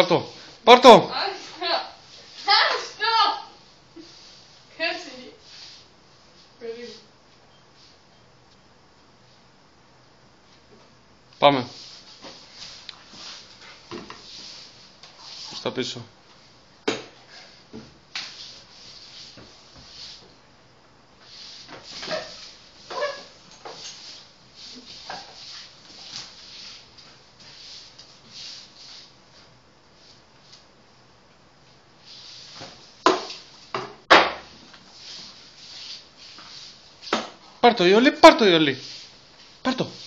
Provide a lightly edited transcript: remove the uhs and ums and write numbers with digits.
Πάρ' το. Πάρ' το. Άστο. Κάτσε. Περίμενε. Πάμε. Στα πίσω. Πάρ' το Ιωλή, πάρ' το Ιωλή. Πάρ' το.